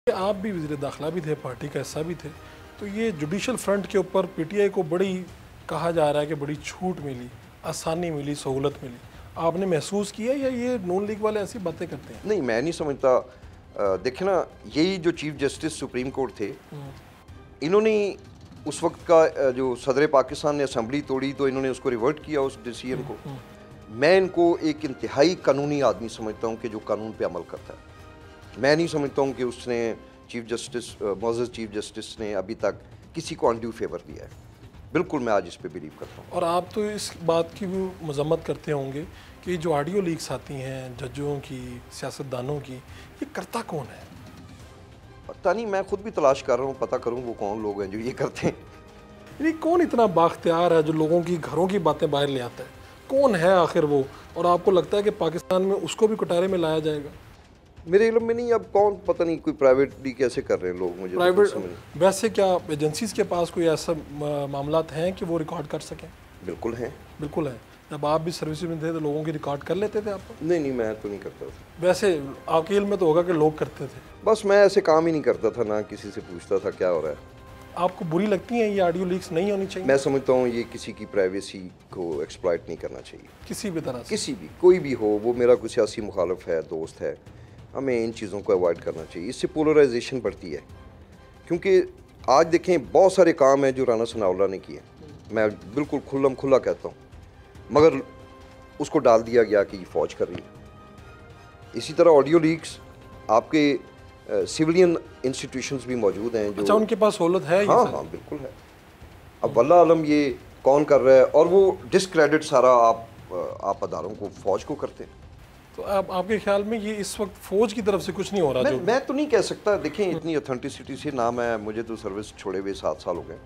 आप भी वज़ीर दाखिला भी थे, पार्टी का हिस्सा भी थे, तो ये जुडिशल फ्रंट के ऊपर पीटीआई को बड़ी कहा जा रहा है कि बड़ी छूट मिली, आसानी मिली, सहूलत मिली। आपने महसूस किया या ये नून लीग वाले ऐसी बातें करते हैं? नहीं, मैं नहीं समझता। देखिए ना, यही जो चीफ जस्टिस सुप्रीम कोर्ट थे, इन्होंने उस वक्त का जो सदर पाकिस्तान ने असम्बली तोड़ी तो इन्होंने उसको रिवर्ट किया उस डिसीजन को। मैं इनको एक इंतहाई कानूनी आदमी समझता हूँ कि जो कानून पे अमल करता है। मैं नहीं समझता हूँ कि उसने चीफ जस्टिस मौजूद चीफ जस्टिस ने अभी तक किसी को अनड्यू फेवर दिया है। बिल्कुल मैं आज इस पे बिलीव करता हूँ। और आप तो इस बात की भी मजम्मत करते होंगे कि जो ऑडियो लीक्स आती हैं जजों की, सियासतदानों की, ये करता कौन है? पता नहीं, मैं खुद भी तलाश कर रहा हूँ, पता करूँ वो कौन लोग हैं जो ये करते हैं। यानी कौन इतना बाख्तियार है जो लोगों की घरों की बातें बाहर ले आता है? कौन है आखिर वो? और आपको लगता है कि पाकिस्तान में उसको भी कुटारे में लाया जाएगा? मेरे इल्म में नहीं, अब कौन, पता नहीं, कोई प्राइवेटली कैसे कर रहे हैं लोग, मुझे प्राइवेट वैसे क्या एजेंसीज के पास कोई ऐसा मामलात हैं कि वो रिकॉर्ड कर सकें? बिल्कुल हैं। बिल्कुल है। जब आप भी सर्विस में थे तो लोगों की रिकॉर्ड कर लेते थे आप? नहीं, मैं तो नहीं करता था। वैसे आपके इल्म में तो होगा कि लोग करते थे। बस मैं ऐसे काम ही नहीं करता था, ना किसी से पूछता था क्या हो रहा है। आपको बुरी लगती हैं ये ऑडियो लीक्स? नहीं होनी चाहिए? मैं समझता हूँ ये किसी की प्राइवेसी को एक्सप्लॉइट नहीं करना चाहिए, किसी भी तरह से, किसी भी, कोई भी हो, वो मेरा कोई सियासी मुखालिफ है, दोस्त है, हमें इन चीज़ों को अवॉइड करना चाहिए। इससे पोलराइजेशन बढ़ती है। क्योंकि आज देखें, बहुत सारे काम हैं जो राना सनाउल्लाह ने किए, मैं बिल्कुल खुला कहता हूँ, मगर उसको डाल दिया गया कि ये फ़ौज कर रही है। इसी तरह ऑडियो लीक्स आपके सिविलियन इंस्टीट्यूशंस भी मौजूद हैं जो, अच्छा, उनके पास सहूलत है? हाँ, बिल्कुल है। अब वल्लाह आलम ये कौन कर रहा है, और वो डिस्क्रेडिट सारा आप अदारों को, फौज को करते हैं। तो आपके ख्याल में ये इस वक्त फौज की तरफ से कुछ नहीं हो रहा? मैं तो नहीं कह सकता। देखें, इतनी ऑथेंटिसिटी से नाम है, मुझे तो सर्विस छोड़े हुए 7 साल हो गए,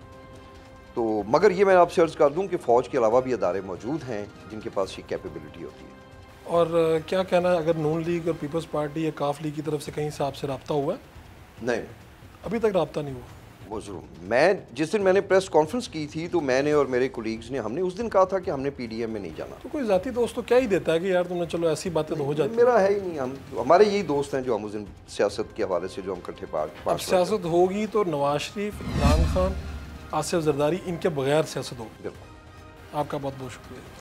तो मगर ये मैं आपसे अर्ज़ कर दूं कि फ़ौज के अलावा भी अदारे मौजूद हैं जिनके पास ये कैपेबिलिटी होती है। और क्या कहना है, अगर नून लीग और पीपल्स पार्टी या काफ लीग की तरफ से कहीं से आपसे रब्ता हुआ है? नहीं, अभी तक रब्ता नहीं हुआ? वो ज़रूर, मैं जिस दिन मैंने प्रेस कॉन्फ्रेंस की थी तो मैंने और मेरे कोलीग्स ने, हमने उस दिन कहा था कि हमने पीडीएम में नहीं जाना। तो कोई ज़ाती दोस्त तो क्या ही देता है कि यार तुमने, चलो ऐसी बातें तो हो जाती। मेरा है ही नहीं, हमारे यही दोस्त हैं जो हम उस दिन सियासत के हवाले से जो हम इकट्ठे अब सियासत होगी तो नवाज शरीफ, इमरान खान, आसिफ जरदारी, इनके बगैर सियासत होगी। बिल्कुल। आपका बहुत बहुत शुक्रिया।